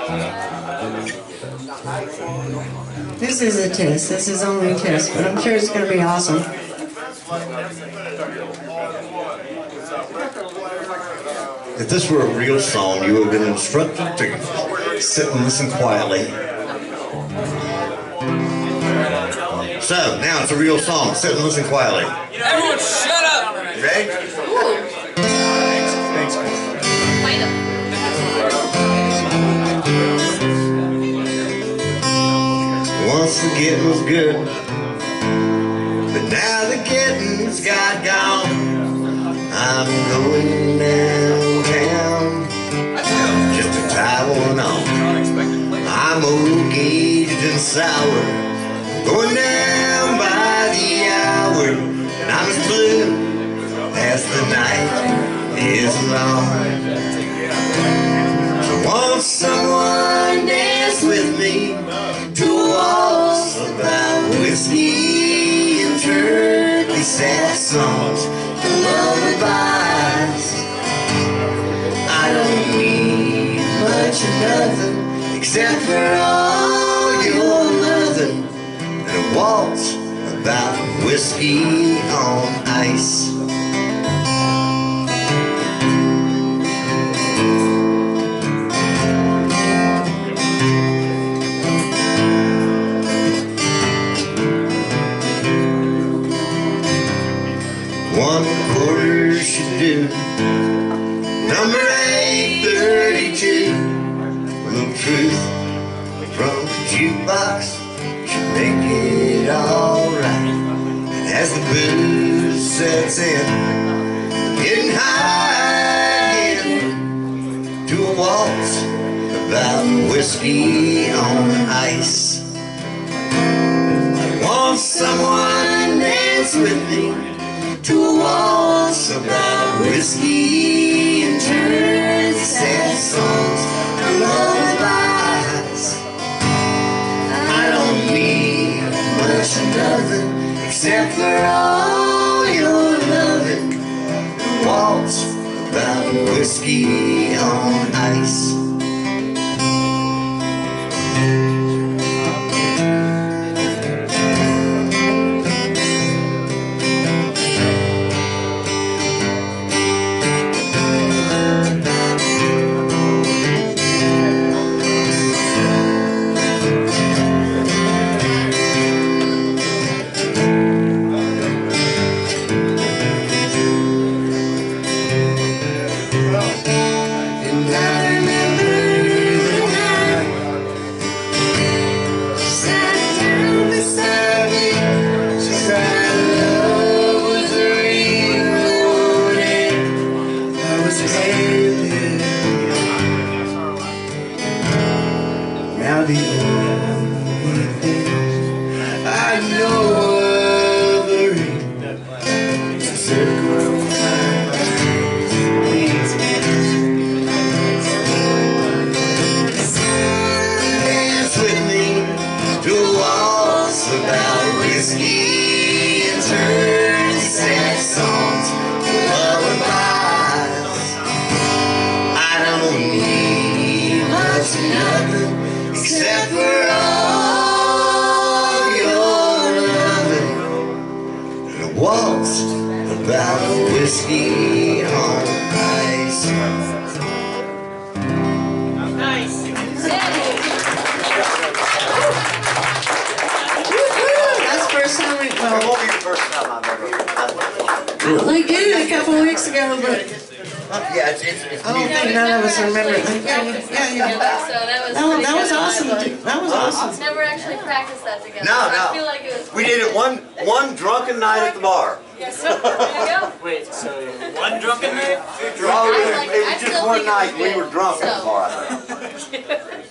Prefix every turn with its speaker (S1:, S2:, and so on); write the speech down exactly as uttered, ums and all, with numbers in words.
S1: This is a test. This is only a test, but I'm sure it's going to be awesome.
S2: If this were a real song, you would have been instructed to sit and listen quietly. So, now it's a real song. Sit and listen quietly.
S3: Everyone shut up!
S2: Ready?
S3: Thanks.
S2: Once the getting was good, but now the getting's got gone. I'm going downtown just to tie one on. I'm old aged and sour, going down by the hour, and I'm as blue as the night is long. So won't someone dance with me to a waltz about whiskey and turkey, sad songs and lullabies? I don't need much of nothing except for all your loving and a waltz about whiskey on ice. One quarter should do. Number eight thirty-two. A little truth from the jukebox should make it alright. And as the booze sets in, getting high again to a waltz about whiskey on ice. Want someone dance with me to a waltz about whiskey and turns, sad songs and lullabies. I don't need much of nothing except for all your loving, and a waltz about whiskey on ice. Now the only thing I know of the ring is a circle of time. Please dance with me to a waltz about whiskey and turns, sad songs and lullabies. I don't need much of nothing except for all your loving and a waltz about whiskey on ice.
S3: Nice.
S1: That's the first time we, well,
S2: It won't be the first time I've ever.
S1: we did it a couple of weeks ago, but
S2: Yeah, it's, it's, it's
S1: I don't think none of us remember it. Yeah, yeah.
S4: So that was
S1: That was, that was awesome. That was awesome.
S4: Never actually practiced that together.
S2: No,
S4: I
S2: no.
S4: feel like it was.
S2: We did it one one drunken night at the bar.
S4: Yes, there you go.
S3: Wait, so one drunken night?
S2: Oh, it was, it was just one night we were drunk at the bar, I think.